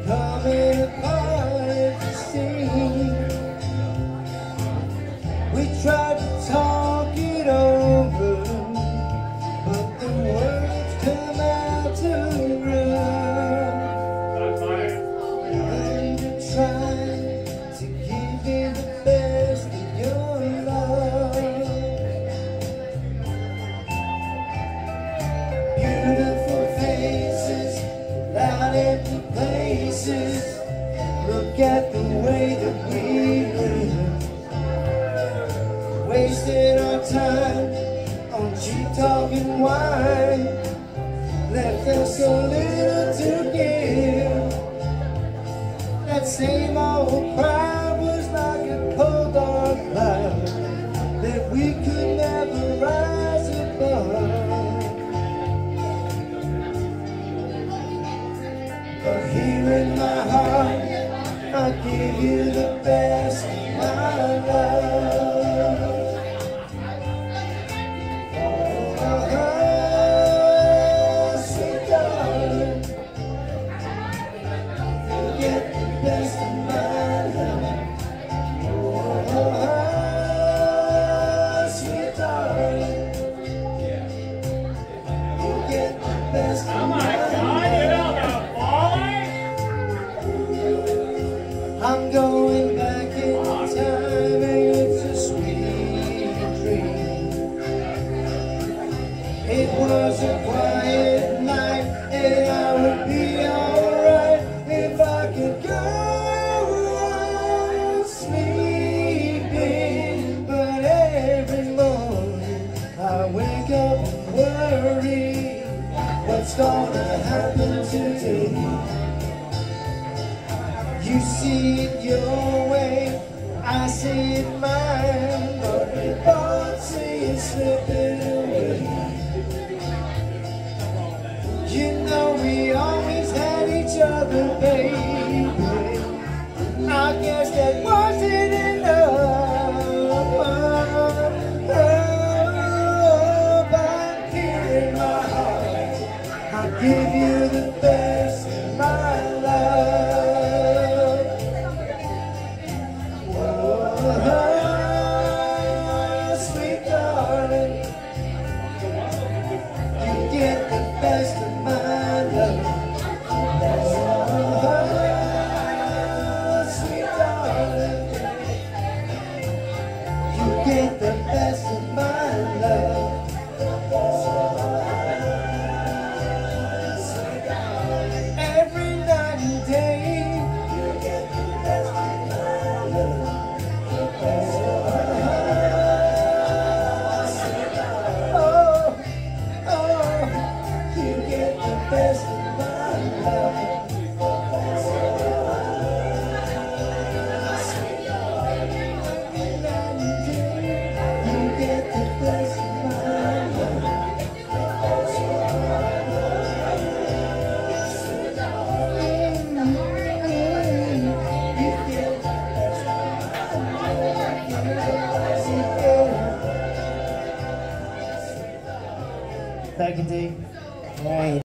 coming apart, you see. We tried to talk it over, but the words come out too rough. And you try to give me the best of your love. Beautiful faces, loud empty places. Look at the way that we live. Wasted our time on cheap talk and wine. Left us so little to give. That same old crowd was like a cold dark cloud that we could never rise above. But here in my heart, I give you the best of my love. Oh my God, you don't know falling? I'm going back in time, and it's a sweet dream. It was a quiet night, and I would be alright if I could go on sleeping. But every morning I wake up and worry what's gonna happen today. You see it your way, I see it mine, but we both see it slipping away. You know we always had each other, baby. I guess that wasn't enough. Oh, but here in my heart, I give you the best of my love. Oh, sweet darling, you get the best of my love. Oh, sweet darling, you get the best of my love. Best of my love. You get the best of my love. Thank you, D. Right.